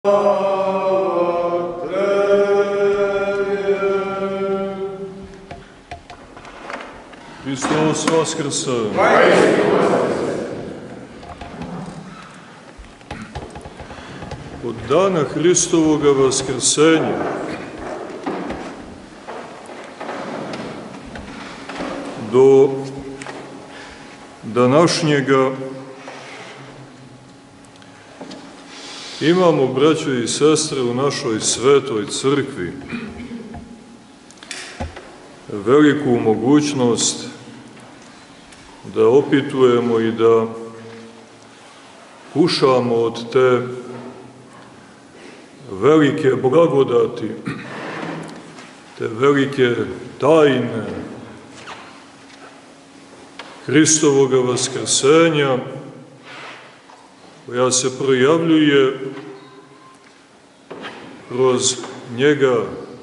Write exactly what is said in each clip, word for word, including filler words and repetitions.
Hristos vaskrse! Od dana Hristovoga vaskrsenja do današnjega imamo, braćo i sestre, u našoj svetoj crkvi veliku mogućnost da opitujemo i da kušamo od te velike blagodati, te velike tajne Hristovoga vaskrsenja, koja se projavljuje kroz njega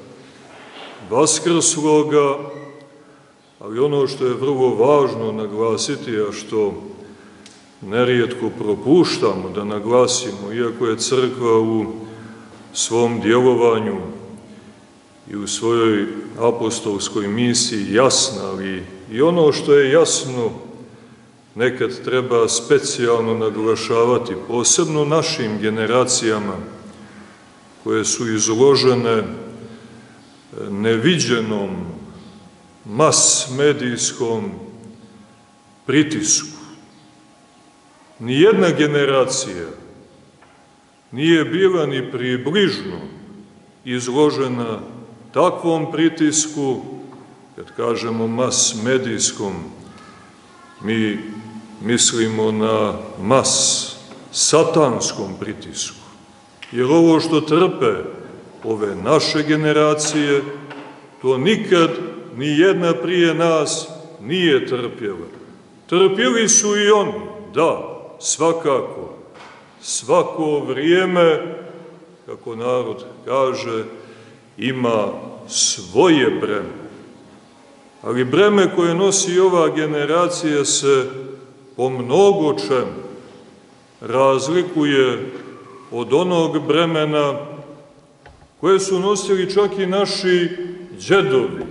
vaskrsloga, ali ono što je vrlo važno naglasiti, a što nerijetko propuštamo da naglasimo, iako je crkva u svom djelovanju i u svojoj apostolskoj misiji jasna, ali i ono što je jasno nekad treba specijalno naglašavati, posebno našim generacijama koje su izložene neviđenom mas-medijskom pritisku. Nijedna generacija nije bila ni približno izložena takvom pritisku. Kad kažemo mas-medijskom, mi mislimo na mas-satanskom pritisku. Jer ovo što trpe ove naše generacije, to nikad ni jedna prije nas nije trpjela. Trpjeli su i oni, da, svakako. Svako vrijeme, kako narod kaže, ima svoje breme. Ali breme koje nosi ova generacija se po mnogo čemu razlikuje od onog bremena koje su nosili čak i naši džedovi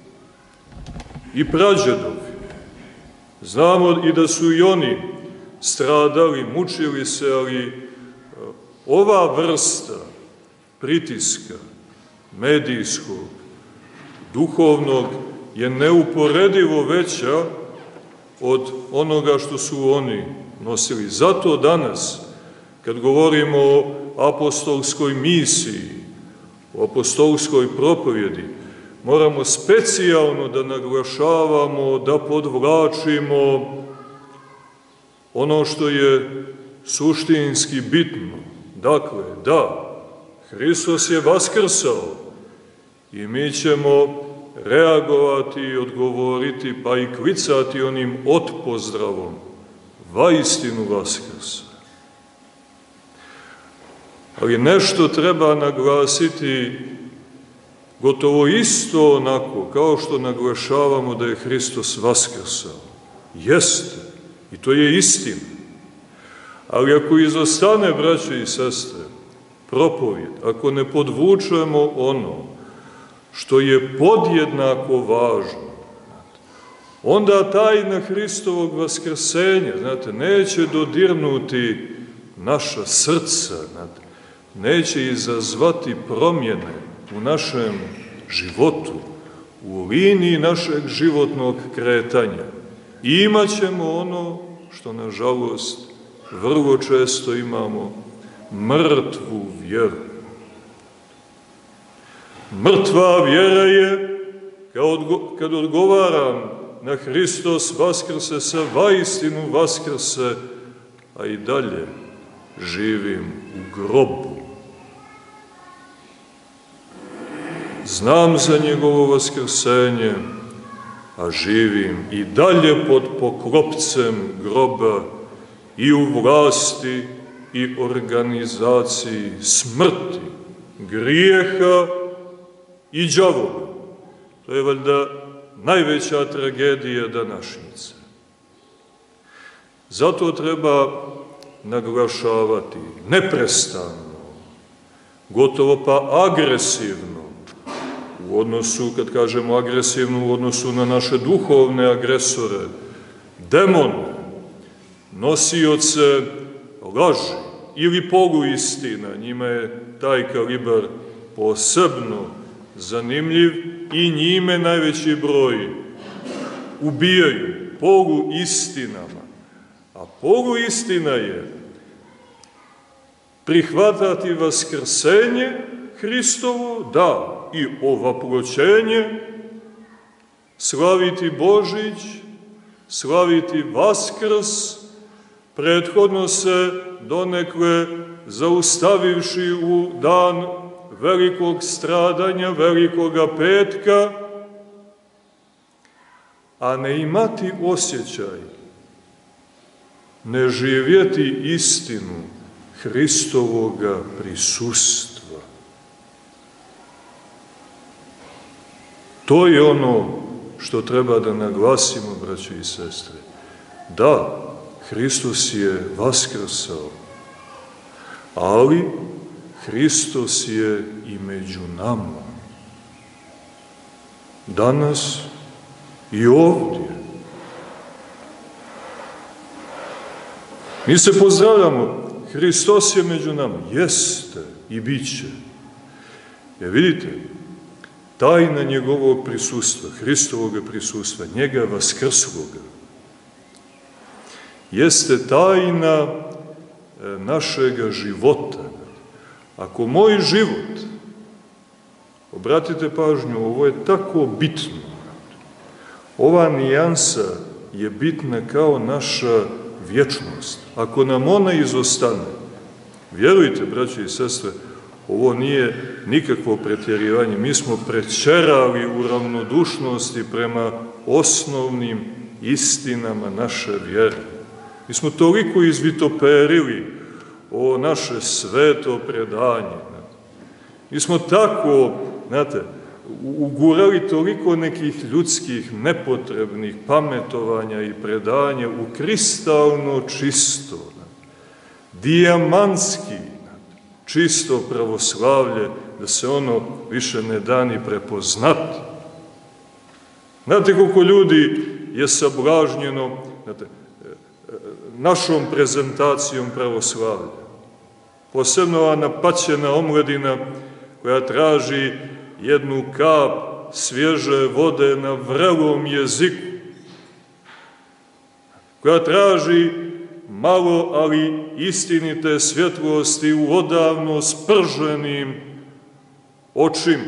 i prađedovi. Znamo i da su i oni stradali, mučili se, ali ova vrsta pritiska medijskog, duhovnog, je neuporedivo veća od onoga što su oni nosili. Zato danas, kad govorimo o apostolskoj misiji, o apostolskoj propovjedi, moramo specijalno da naglašavamo, da podvlačimo ono što je suštinski bitno. Dakle, da, Hristos je vaskrsao i mi ćemo reagovati i odgovoriti, pa i klicati onim otpozdravom, vaistinu vaskrsa. Ali nešto treba naglasiti gotovo isto onako, kao što naglašavamo da je Hristos vaskrsao. Jeste, i to je istina. Ali ako izostane, braće i sestre, propovjed, ako ne podvučemo ono što je podjednako važno, onda tajna Hristovog vaskrsenja, znate, neće dodirnuti naša srca, znate, neće izazvati promjene u našem životu, u liniji našeg životnog kretanja. I imat ćemo ono što, nažalost, vrlo često imamo, mrtvu vjeru. Mrtva vjera je, kad odgovaram na Hristos vaskrse, sa vaistinu vaskrse, a i dalje živim u grobu. Znam za njegovo vaskrsenje, a živim i dalje pod poklopcem groba i u vlasti i organizaciji smrti, grijeha i đavola. To je valjda najveća tragedija današnjice. Zato treba naglašavati neprestano gotovo pa agresivno, u odnosu, kad kažemo agresivno, u odnosu na naše duhovne agresore, demone, nosioce laži ili poluistina, njima je taj kalibar posebno zanimljiv i njime najveći broj ubijaju poluistinama. A poluistina je prihvatati vaskrsenje Hristovo, da, i ovaploćenje, slaviti Božić, slaviti Vaskrs, prethodno se donekle zaustavivši u dan velikog stradanja, velikoga petka, a ne imati osjećaj, ne živjeti istinu Hristovoga prisustva. To je ono što treba da naglasimo, braćo i sestre. Da, Hristos je vaskrsao, ali Hristos je i među nama. Danas i ovdje. Mi se pozdravljamo, Hristos je među nama. Jeste i bit će. Jer vidite, tajna njegovog prisustva, Hristovoga prisustva, njega vaskrsloga, jeste tajna našega života. Ako moj život, obratite pažnju, ovo je tako bitno, ova nijansa je bitna kao naša vječnost. Ako nam ona izostane, vjerujte, braći i sestre, ovo nije nikakvo pretjerivanje. Mi smo prečerali u ravnodušnosti prema osnovnim istinama naše vjere. Mi smo toliko izvitoperili o naše sveto predanje. Mi smo tako, znate, ugurali toliko nekih ljudskih, nepotrebnih pametovanja i predanja u kristalno čisto, dijamantski, čisto pravoslavlje, da se ono više ne da ni prepoznati. Znate koliko ljudi je sablažnjeno, znate, našom prezentacijom pravoslavlja. Posebno ova napaćena omladina koja traži jednu kap svježe vode na vrelom jeziku, koja traži malo, ali istinite svjetlosti u odavno sprženim očima,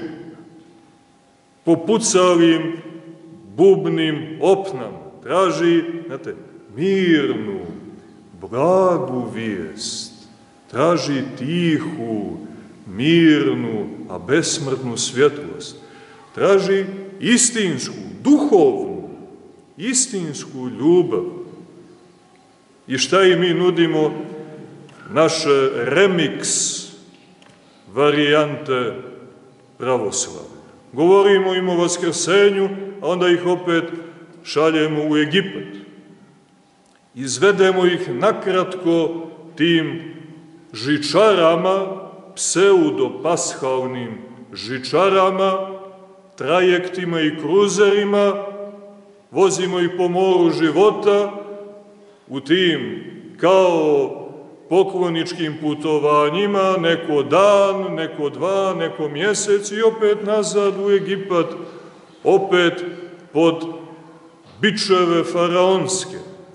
popucalim bubnim opnama, traži, znate, mirnu, blagu vijest, traži tihu, mirnu, a besmrtnu svjetlost, traži istinsku, duhovnu, istinsku ljubav. I šta im mi nudimo? Naše remix varijante pravoslavlja. Govorimo im o vaskrsenju, a onda ih opet šaljemo u Egipat. Izvedemo ih nakratko tim žičarama, pseudo-pashalnim žičarama, trajektima i kruzerima, vozimo ih po moru života, u tim kao pokloničkim putovanjima, neko dan, neko dva, neko mjesec i opet nazad u Egipat, opet pod bičeve faraonske.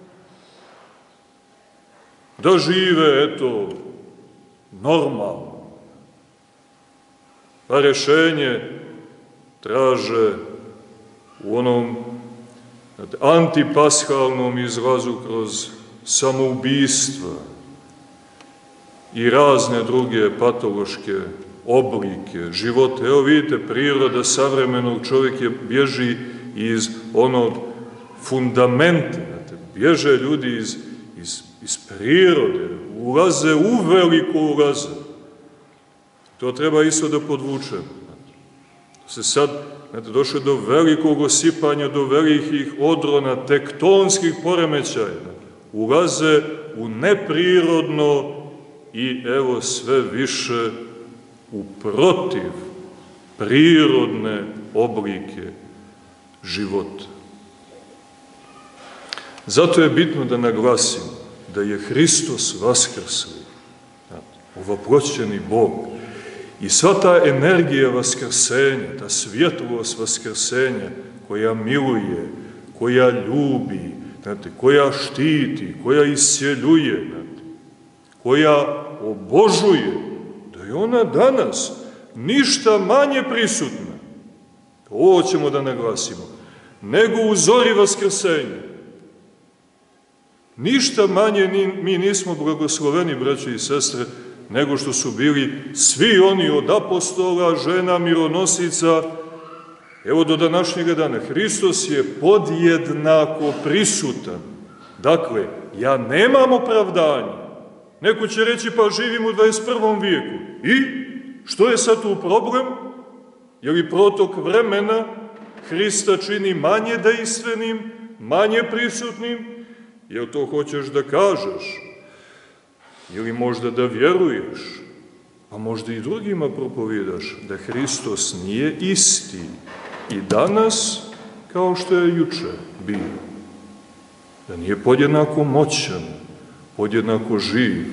Da žive, eto, normalno. Pa rešenje traže u onom antipashalnom izlazu kroz samoubistva i razne druge patološke oblike života. Evo vidite, priroda savremenog čovjeka bježi iz onog fundamenta. Bježe ljudi iz, iz, iz prirode, ulaze u veliko ulaze. To treba isto da podvučemo. Se sad Znate, došlo do velikog osipanja, do velikih odrona, tektonskih poremećaja. Ulaze u neprirodno i evo sve više u protiv prirodne oblike života. Zato je bitno da naglasimo da je Hristos vaskrsli, ovoproćeni Bog, i sva ta energija vaskrsenja, ta svjetlost vaskrsenja koja miluje, koja ljubi, znate, koja štiti, koja isceljuje, znate, koja obožuje, da je ona danas ništa manje prisutna, ovo ćemo da naglasimo, nego u zori vaskrsenja. Ništa manje mi nismo blagosloveni, braćo i sestre, nego što su bili svi oni od apostola, žena, mironosica, evo do današnjega dana. Hristos je podjednako prisutan. Dakle, ja nemam opravdanja. Neko će reći, pa živim u dvadeset prvom vijeku. I što je sad tu problem? Je li protok vremena Hrista čini manje dejstvenim, manje prisutnim? Jel to hoćeš da kažeš? Ili možda da vjeruješ? A možda i drugima propovidaš da Hristos nije isti i danas kao što je juče bio. Da nije podjednako moćan, podjednako živ.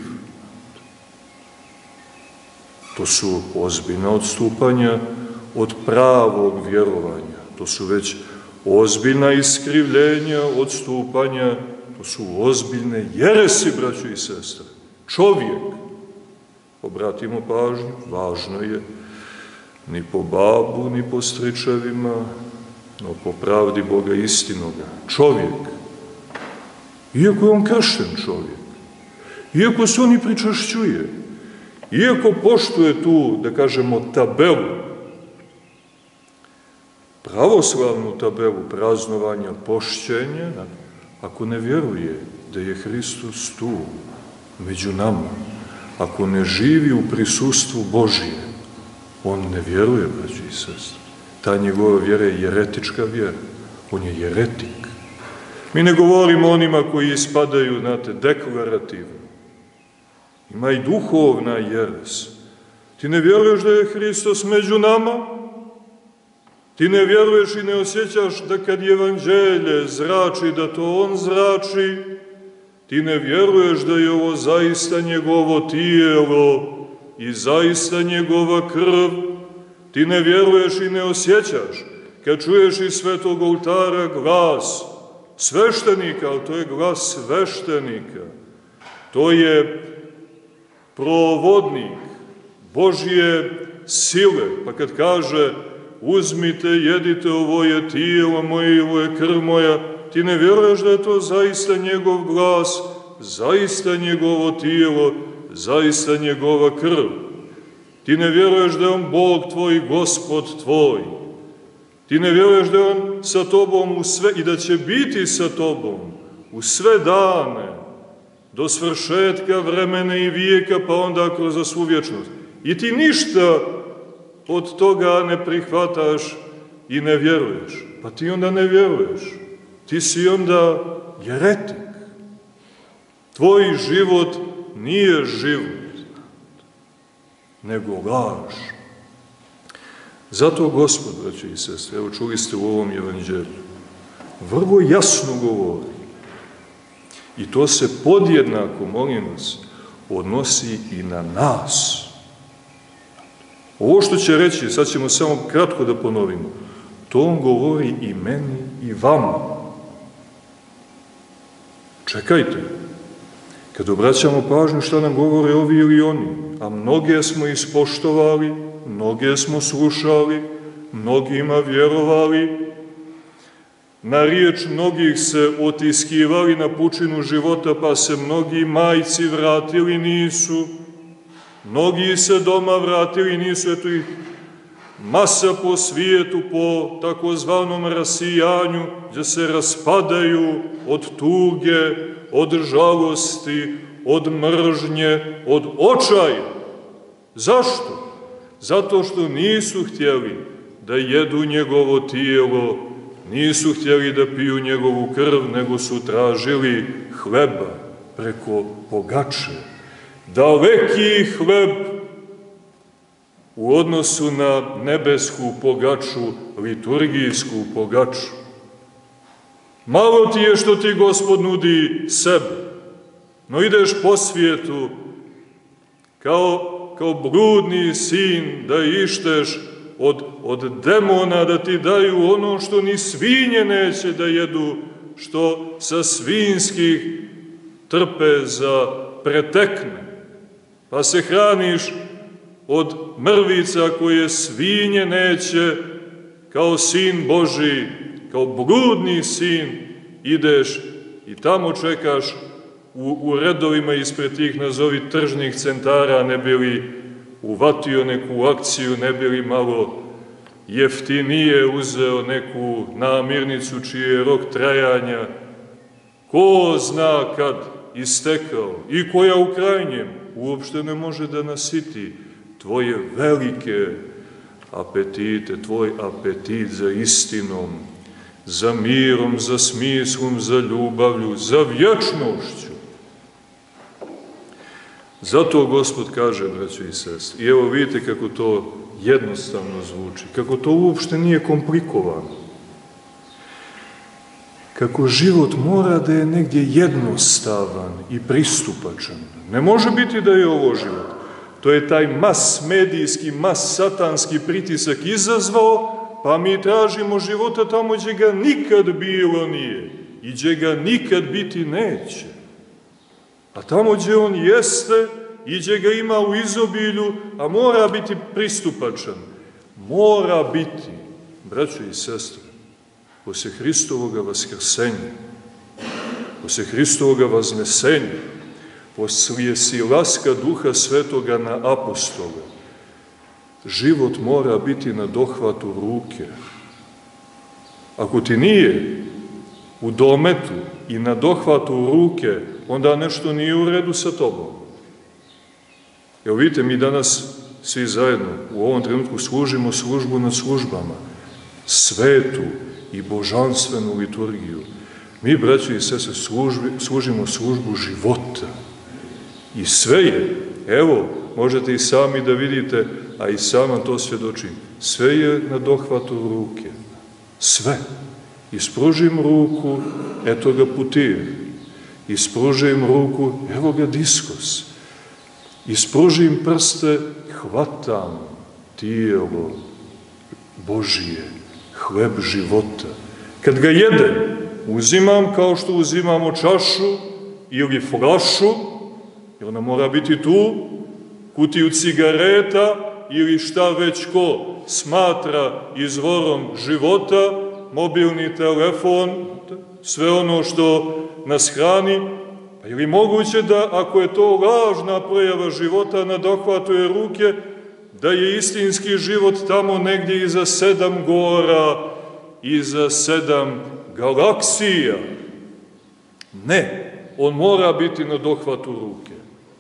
To su ozbiljna odstupanja od pravog vjerovanja. To su već ozbiljna iskrivljenja, odstupanja. To su ozbiljne jeresi, braćo i sestre. Čovjek, obratimo pažnju, važno je, ni po babu, ni po stričevima, no po pravdi Boga istinoga. Čovjek, iako je on kršten čovjek, iako se on i pričašćuje, iako poštuje tu, da kažemo, tabelu, pravoslavnu tabelu praznovanja pošćenja, ako ne vjeruje da je Hristos tu, među nama, ako ne živi u prisustvu Božije, on ne vjeruje, braći i sestre. Ta njegova vjera je jeretička vjera. On je jeretik. Mi ne govorimo onima koji ispadaju, znate, deklarativno. Ima i duhovna jeres. Ti ne vjeruješ da je Hristos među nama? Ti ne vjeruješ i ne osjećaš da kad evanđelje zrači, da to on zrači? Ti ne vjeruješ da je ovo zaista njegovo tijelo i zaista njegova krv? Ti ne vjeruješ i ne osjećaš kad čuješ iz svetog oltara glas sveštenika, ali to je glas sveštenika. To je provodnik Božje sile. Pa kad kaže uzmite, jedite, ovo je tijelo moje, ovo je krv moja, ti ne vjeruješ da je to zaista njegov glas, zaista njegovo tijelo, zaista njegova krv. Ti ne vjeruješ da je on Bog tvoj, Gospod tvoj. Ti ne vjeruješ da je on sa tobom u sve, i da će biti sa tobom u sve dane, do svršetka vremena i vijeka, pa onda kroz svu vječnost. I ti ništa od toga ne prihvataš i ne vjeruješ. Pa ti onda ne vjeruješ. Ti si onda jeretik. Tvoj život nije život, nego laž. Zato Gospod, braći i sestre, evo čuli ste u ovom evanđelju, vrlo jasno govori. I to se podjednako, molim vas, odnosi i na nas. Ovo što će reći, sad ćemo samo kratko da ponovimo, to on govori i meni i vama. Čekajte, kad obraćamo pažnju šta nam govore ovi ili oni, a mnoge smo ispoštovali, mnoge smo slušali, mnogima vjerovali, na riječ mnogih se otiskivali na pučinu života, pa se mnogi majci vratili, nisu. Mnogi se doma vratili, nisu. Eto ih masa po svijetu, po takozvanom rasijanju, gdje se raspadaju od tuge, od žalosti, od mržnje, od očaja. Zašto? Zato što nisu htjeli da jedu njegovo tijelo, nisu htjeli da piju njegovu krv, nego su tražili hleba preko pogače. Daleki hleb u odnosu na nebesku pogaču, liturgijsku pogaču. Malo ti je što ti Gospod nudi sebe, no ideš po svijetu kao, kao bludni sin da išteš od, od demona da ti daju ono što ni svinje neće da jedu, što sa svinskih trpeza pretekne. Pa se hraniš od mrvica koje svinje neće, kao sin Božji, kao bludni sin, ideš i tamo čekaš u, u redovima ispred tih, nazovi, tržnih centara, ne bi li uvatio neku akciju, ne bi li malo jeftinije uzeo neku namirnicu čiji je rok trajanja, ko zna kad istekao i koja u krajnjem uopšte ne može da nasiti tvoje velike apetite, tvoj apetit za istinom, za mirom, za smislom, za ljubavlju, za vječnošću. Zato Gospod kaže, braćo i sestre, i evo vidite kako to jednostavno zvuči, kako to uopšte nije komplikovano, kako život mora da je negdje jednostavan i pristupačan. Ne može biti da je ovo život. To je taj mas medijski, mas satanski pritisak izazvao, pa mi tražimo života tamo gdje ga nikad bilo nije i gdje ga nikad biti neće. A tamo gdje on jeste i gdje ga ima u izobilju, a mora biti pristupačan, mora biti, braćo i sestre, posle Hristovoga vaskrsenja, posle Hristovoga vaznesenja, poslije silaska Duha Svetoga na apostola, život mora biti na dohvatu ruke. Ako ti nije u dometu i na dohvatu ruke, onda nešto nije u redu sa tobom. Evo vidite, mi danas svi zajedno u ovom trenutku služimo službu nad službama, svetu i božanstvenu liturgiju. Mi, braći i sestre, služimo službu života. I sve je, evo, možete i sami da vidite, a i sama to svjedočim, sve je na dohvatu ruke. Sve. Ispružim ruku, eto ga putir. Ispružim ruku, evo ga diskos. Ispružim prste, hvatam tijelo Božije, hleb života. Kad ga jedem, uzimam kao što uzimamo čašu ili flašu, jer ona mora biti tu, kutiju cigareta ili šta već ko smatra izvorom života, mobilni telefon, sve ono što nas hrani. Pa je li moguće da, ako je to lažna projava života na dohvatuje ruke, da je istinski život tamo negdje iza sedam gora, iza sedam galaksija? Ne, on mora biti na dohvatu ruke.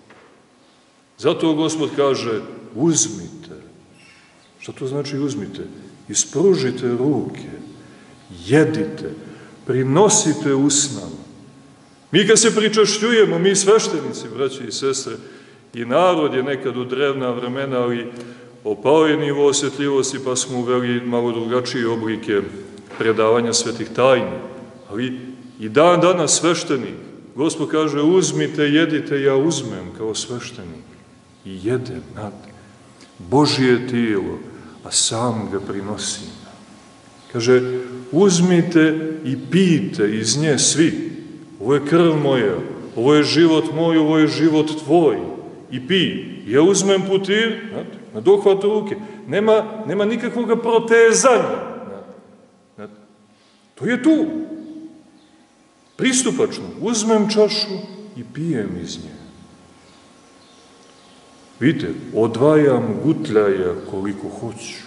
Zato Gospod kaže, uzmite. Šta to znači uzmite? Ispružite ruke, jedite, prinosite usnama. Mi kad se pričašćujemo, mi sveštenici, braći i sestre, i narod je nekad u drevna vremena, ali opao je nivo osjetljivosti, pa smo uveli malo drugačije oblike predavanja svetih tajni. Ali i dan danas sveštenik, Gospod kaže, uzmite, jedite, ja uzmem kao sveštenik i jedem nad Božje tijelo, a sam ga prinosim. Kaže, uzmite i pijte iz nje svi. Ovo je krv moja, ovo je život moj, ovo je život tvoj. I pij. Ja uzmem putir, znate, na dohvatu ruke. Nema, nema nikakvog protezanja. Znate, to je tu. Pristupačno. Uzmem čašu i pijem iz nje. Vidite, odvajam gutljaja koliko hoću.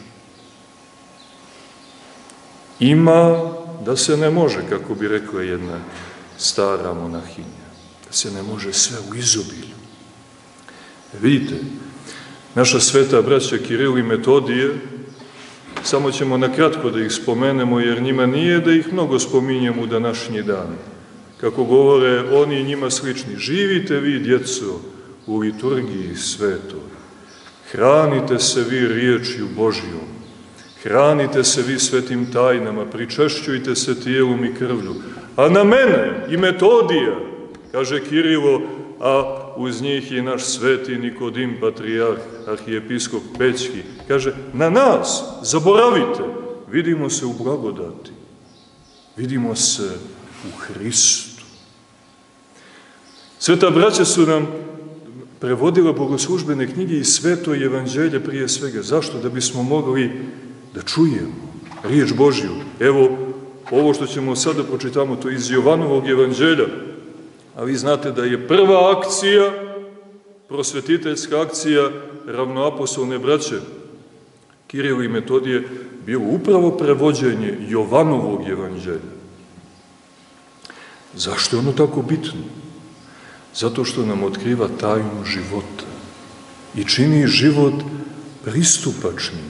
Ima da se ne može, kako bi rekla jedna stara monahinja, da se ne može sve u izobilju. Vidite, naša sveta braća Kiril i Metodije, samo ćemo nakratko da ih spomenemo, jer njima nije da ih mnogo spominjemo u današnji dan. Kako govore oni njima slični, živite vi, djeco, u liturgiji svetoj. Hranite se vi riječju Božjom, hranite se vi svetim tajnama, pričešćujte se tijelom i krvlju. A na mene i Metodija, kaže Kirilo, a uz njih je naš sveti Nikodim, patrijarh, arhijepiskop Pećki, kaže, na nas, zaboravite, vidimo se u blagodati, vidimo se u Hristu. Sveta braća su nam prevodila bogoslužbene knjige i sveto evanđelje prije svega. Zašto? Da bismo mogli da čujemo riječ Božju. Evo, ovo što ćemo sada pročitamo, to je iz Jovanovog evanđelja, a vi znate da je prva akcija, prosvetiteljska akcija ravnoapostolne braće Kirila i Metodije, bilo upravo prevođenje Jovanovog evanđelja. Zašto je ono tako bitno? Zato što nam otkriva tajnu života i čini život pristupačnim,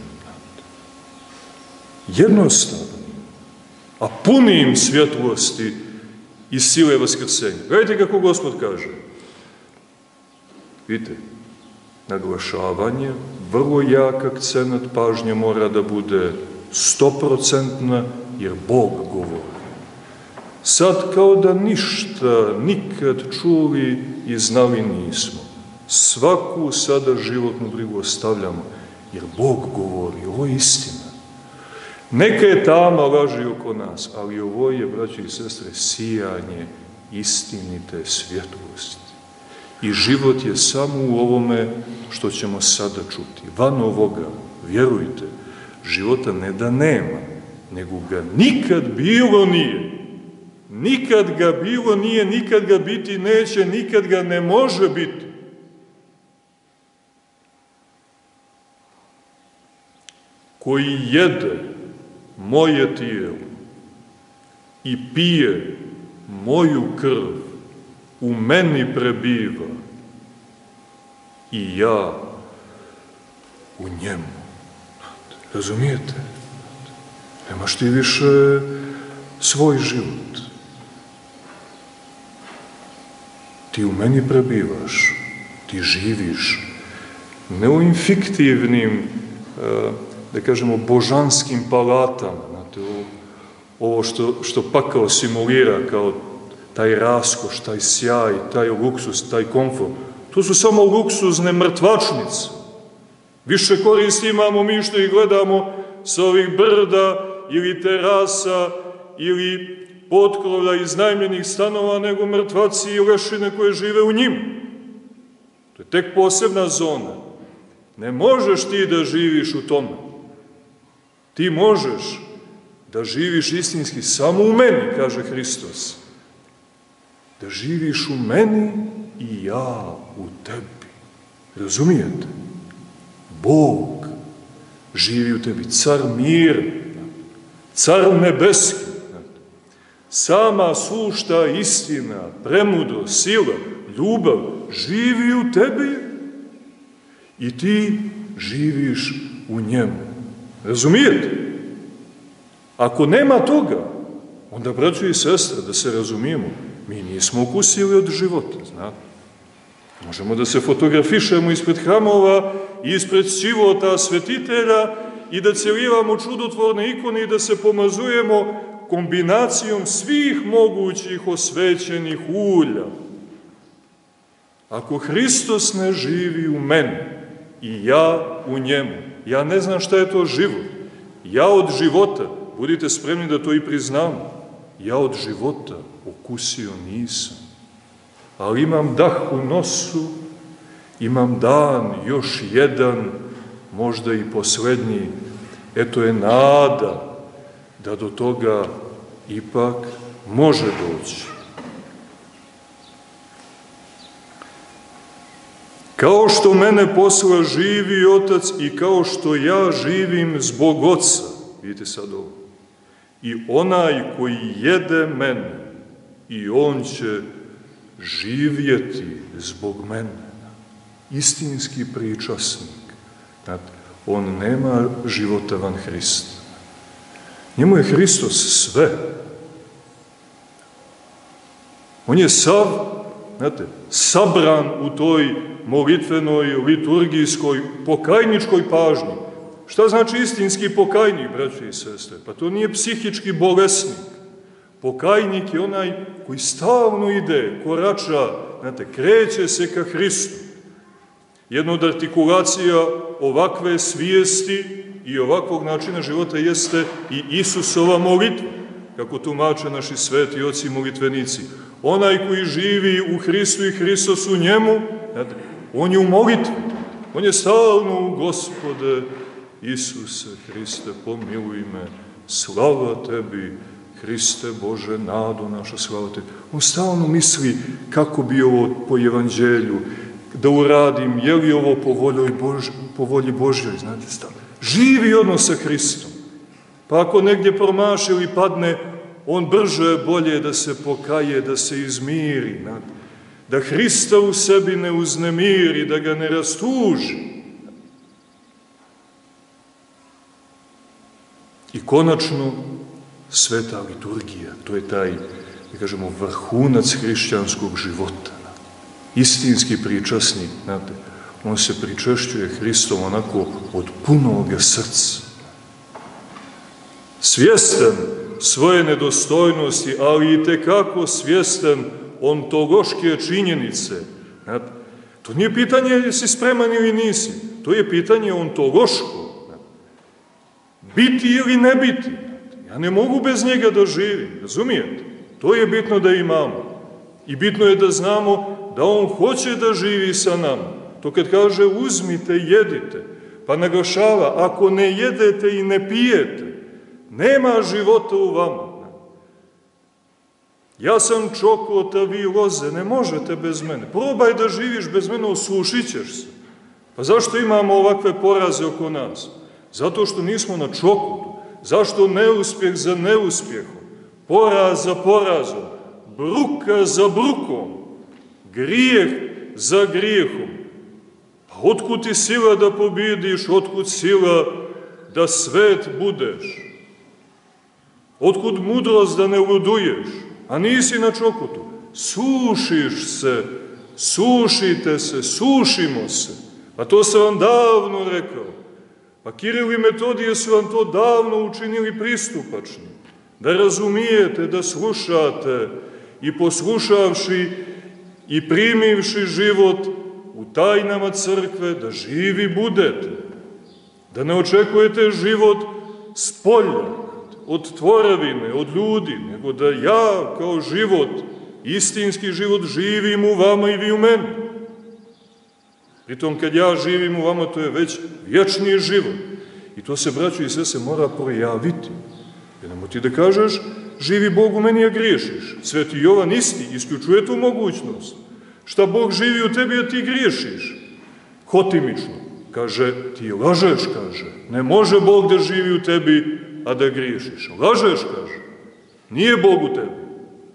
jednostavnim, a punim svjetlosti i sile vaskrsenja. Gledajte kako Gospod kaže. Vidite, naglašavanje, vrlo jak akcenat, pažnja mora da bude stoprocentna, jer Bog govori. Sad kao da ništa nikad čuli i znali nismo. Svaku sada životnu brigu ostavljamo, jer Bog govori, ovo je istina. Neka je tama laži oko nas, ali ovo je, braći i sestre, sijanje istinite svjetlosti. I život je samo u ovome što ćemo sada čuti. Van ovoga, vjerujte, života ne da nema, nego ga nikad bilo nije. Nikad ga bilo nije, nikad ga biti neće, nikad ga ne može biti. Koji jede moje tijelo i pije moju krv, u meni prebiva i ja u njemu. Razumijete? Nemaš ti više svoj život. Ti u meni prebivaš, ti živiš, ne u infiktivnim, da kažemo, božanskim palatama, znate, ovo što, što pakao simulira kao taj raskoš, taj sjaj, taj luksus, taj komfort. To su samo luksuzne mrtvačnice. Više koristi imamo mi što ih gledamo sa ovih brda ili terasa ili potkrovlja iznajmljenih stanova nego mrtvaci i lešine koje žive u njima. To je tek posebna zona. Ne možeš ti da živiš u tome. Ti možeš da živiš istinski samo u meni, kaže Hristos. Da živiš u meni i ja u tebi. Razumijete? Bog živi u tebi, car mira, car nebeski. Sama sušta istina, premudro, sila, ljubav živi u tebi i ti živiš u njemu. Razumijete? Ako nema toga, onda, braćo i sestre, da se razumijemo, mi nismo ukusili od života, znate. Možemo da se fotografišemo ispred hramova i ispred života svetitelja i da celivamo čudotvorne ikone i da se pomazujemo kombinacijom svih mogućih osvećenih ulja. Ako Hristos ne živi u meni i ja u njemu, ja ne znam šta je to život. Ja od života, budite spremni da to i priznamo, ja od života okusio nisam. Ali imam dah u nosu, imam dan, još jedan, možda i poslednji. Eto je nada da do toga ipak može doći. Kao što mene posla živi Otac i kao što ja živim zbog Oca, vidite sad ovo, i onaj koji jede mene, i on će živjeti zbog mene. Istinski pričasnik. Znate, on nema života van Hrista. Njemu je Hristos sve. On je sav znate, sabran u toj molitvenoj, liturgijskoj, pokajničkoj pažnji. Šta znači istinski pokajnik, braće i sestre? Pa to nije psihički bolesnik. Pokajnik je onaj koji stalno ide, korača, znate, kreće se ka Hristu. Jedna od artikulacija ovakve svijesti i ovakvog načina života jeste i Isusova molitva, kako tumače naši sveti oci molitvenici. Onaj koji živi u Hristu i Hristos u njemu, znate, on je u molitvi. On je stalno u Gospode, Isuse Hriste, pomiluj me, slava tebi, Hriste Bože, nado naša, slava tebi. On stalno misli kako bi ovo po evanđelju da uradim, je li ovo po volji, Bož, po volji Božjoj, znate, stalno. Živi odnos sa Hristom. Pa ako negdje promaši ili padne, on brže bolje da se pokaje, da se izmiri, znate. Da Hrista u sebi ne uznemiri, da ga ne rastuži. I konačno, sveta liturgija, to je taj, da kažemo, vrhunac hrišćanskog života. Istinski pričasnik, znate, on se pričešćuje Hristom onako od punoga srca. Svjestan svoje nedostojnosti, ali i tekako svjestan ontološke činjenice. Znate, to nije pitanje jesi spreman ili nisi, to je pitanje ontološko. Biti ili ne biti. Ja ne mogu bez njega da živim, razumijete? To je bitno da imamo. I bitno je da znamo da on hoće da živi sa nama. To kad kaže uzmite, jedite, pa naglašava, ako ne jedete i ne pijete, nema života u vama. Ja sam čokot, a vi loze, ne možete bez mene. Probaj da živiš bez mene, osušit ćeš se. Pa zašto imamo ovakve poraze oko nas? Zato što nismo na čokotu. Zašto neuspjeh za neuspjehom? Poraz za porazom. Bruka za brukom. Grijeh za grijehom. Pa otkud ti sila da pobjediš? Otkud sila da svet budeš? Otkud mudrost da ne luduješ? A nisi na čokotu. Sušiš se, sušite se, sušimo se. A to sam vam davno rekao. Pa Kiril i Metodije su vam to davno učinili pristupačnim. Da razumijete, da slušate i poslušavši i primivši život u tajnama crkve, da živi budete. Da ne očekujete život s polja, od tvorevine, od ljudi, nego da ja kao život, istinski život, živim u vama i vi u meni. Pritom, kad ja živim u vama, to je već vječni život. I to se, braćo i sestre, mora projaviti. Jer nemo ti da kažeš, živi Bog u meni, a griješiš. Sveti Jovan isti isključuje tu mogućnost. Šta Bog živi u tebi, a ti griješiš? Hotimično. Kaže, ti lažeš, kaže. Ne može Bog da živi u tebi, a da griješiš. Lažeš, kaže. Nije Bog u tebi.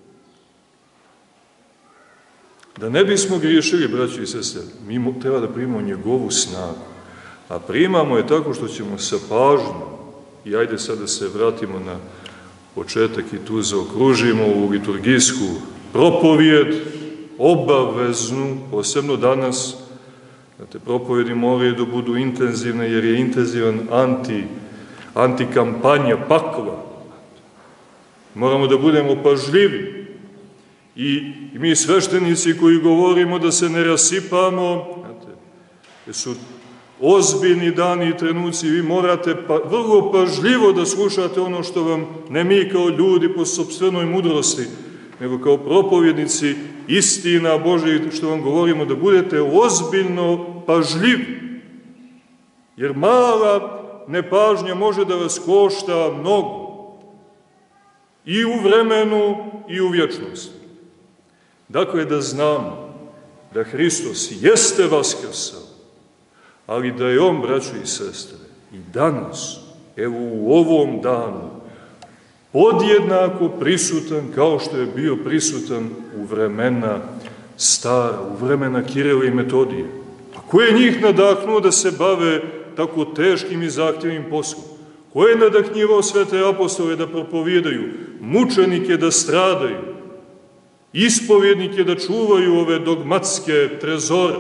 Da ne bismo griješili, braći i sestre, mi treba da primamo njegovu snagu. A primamo je tako što ćemo sa pažnjom, i ajde sad da se vratimo na početak i tu zaokružimo u liturgijsku propovijed, obaveznu, posebno danas, da te propovjedi moraju da budu intenzivne, jer je intenzivan anti, antikampanja pakla. Moramo da budemo pažljivi. I mi sveštenici koji govorimo da se ne rasipamo, znate, jer su ozbiljni dani i trenuci, vi morate pa, vrlo pažljivo da slušate ono što vam, ne mi kao ljudi po sopstvenoj mudrosti, nego kao propovjednici istina Božja, što vam govorimo, da budete ozbiljno pažljivi. Jer mala nepažnja može da vas košta mnogo. I u vremenu, i u vječnosti. Dakle, da znamo da Hristos jeste vaskrsao, ali da je on, braćo i sestre, i danas, evo u ovom danu, podjednako prisutan kao što je bio prisutan u vremena stara, u vremena Kirila i Metodije. A ko je njih nadahnuo da se bave tako teškim i zahtjevnim poslom? Ko je nadahnjivao svete apostole da propovijedaju, mučenike da stradaju? ispovjednike da čuvaju ove dogmatske trezore.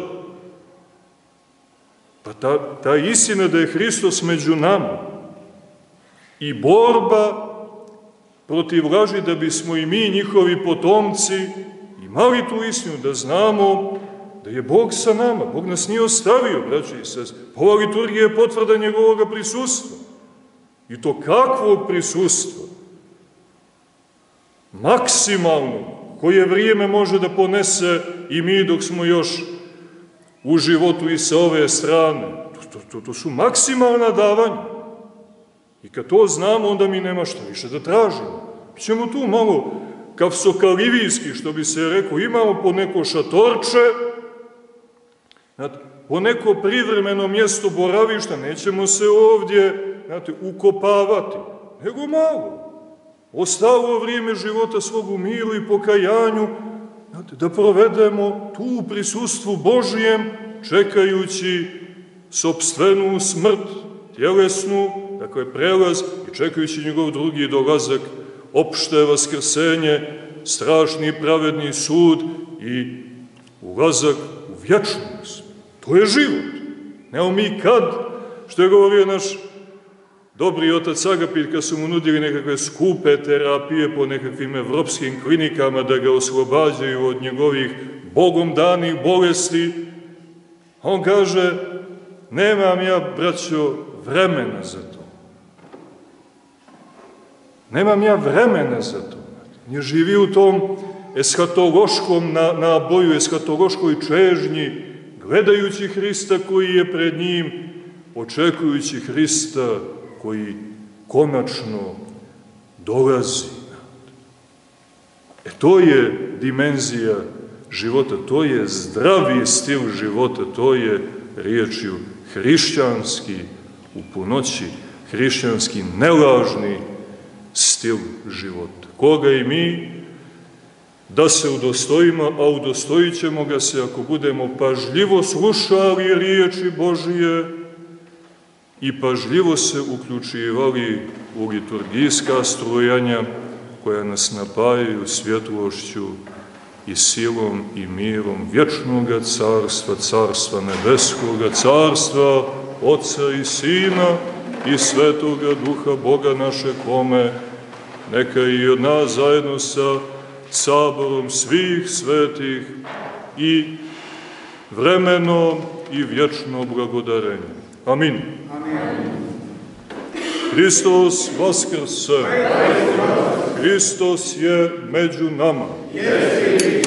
Pa ta, ta istina da je Hristos među nama i borba protiv laži da bismo i mi, njihovi potomci, imali tu istinu, da znamo da je Bog sa nama. Bog nas nije ostavio, braći i sestre. Ova liturgija je potvrda njegovoga prisustva. I to kakvog prisustva? Maksimalno, koje vrijeme može da ponese i mi dok smo još u životu i sa ove strane. To, to, to su maksimalna davanja. I kad to znamo, onda mi nema šta više da tražimo. Mi ćemo tu malo kavsokalivijski, što bi se rekao, imamo po neko šatorče, znate, po neko privremeno mjesto boravišta, nećemo se ovdje, znate, ukopavati, nego malo. Ostalo vrijeme života svog u miru i pokajanju, znate, da provedemo tu u prisustvu Božijem, čekajući sopstvenu smrt, tjelesnu, dakle prelaz, i čekajući njegov drugi dolazak, opšte vaskrsenje, strašni pravedni sud i ulazak u vječnost. To je život. Nemo mi kad, što je govorio naš dobri otac Agapit, kad su mu nudili nekakve skupe terapije po nekakvim evropskim klinikama da ga oslobađaju od njegovih Bogom danih bolesti, on kaže, nemam ja, braćo, vremena za to. Nemam ja vremena za to. Ne živi u tom eshatološkom naboju, eshatološkoj čežnji, gledajući Hrista koji je pred njim, očekujući Hrista koji konačno dolazi. E to je dimenzija života, to je zdravi stil života, to je riječju hrišćanski, u punoći hrišćanski, nelažni stil života. Koga i mi da se udostojimo, a udostojit ćemo ga se ako budemo pažljivo slušali riječi Božije i pažljivo se uključivali u liturgijska strujanja koja nas napajaju svjetlošću i silom i mirom vječnoga carstva, carstva nebeskoga, carstva Otca i Sina i Svetoga Duha Boga naše, kome neka i od nas zajedno sa saborom svih svetih i vremeno i vječno blagodarenje. Amin. Amin. Hristos vaskrse. Hristos je među nama.